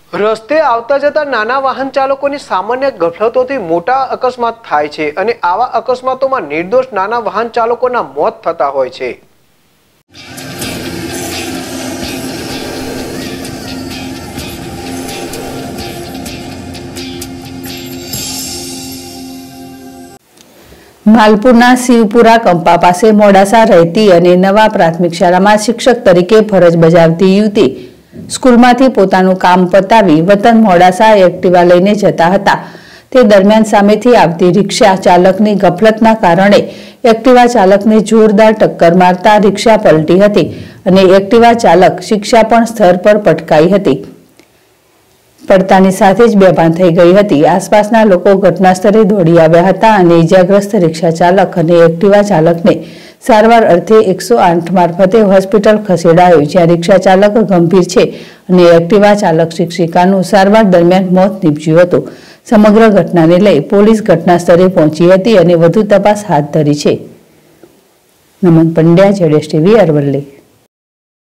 રસ્તે આવતા જતા નાના વાહન ચાલકોની સામાન્ય ગફલતોથી મોટા અકસ્માત થાય છે અને આવા અકસ્માતોમાં નિર્દોષ નાના વાહન ચાલકોના મોત થતા હોય છે। માલપુરના શિવપુરા કંપા પાસે મોડાસા રહેતી અને નવા પ્રાથમિક શાળામાં શિક્ષક તરીકે ફરજ બજાવતી યુવતી સ્કૂલમાંથી પોતાનું કામ પતાવી વતન મોડાસા એક્ટિવા લઈને જતા હતા। તે દરમિયાન સામેથી આવતી રિક્ષા ચાલકની ગફલતના કારણે એક્ટિવા ચાલકને જોરદાર ટક્કર મારતા રિક્ષા પલટી હતી અને એક્ટિવા ચાલક શિક્ષા પણ સ્થળ પર પટકાઈ હતી। પડતાની સાથે જ બેભાન થઈ ગઈ હતી। આસપાસના લોકો ઘટના સ્થળે દોડી આવ્યા હતા અને ઇજાગ્રસ્ત રિક્ષા ચાલક અને એક્ટિવા ચાલકને સારવાર અર્થે 108 મારફતે હોસ્પિટલ ખસેડાયો, જ્યાં રિક્ષા ચાલક ગંભીર છે અને એક્ટિવા ચાલક શિક્ષિકાનું સારવાર દરમિયાન મોત નીપજ્યું હતું। સમગ્ર ઘટનાને લઈ પોલીસ ઘટના સ્થળે પહોંચી હતી અને વધુ તપાસ હાથ ધરી છે। નમન પંડ્યા, ZSTV, અરવલ્લી।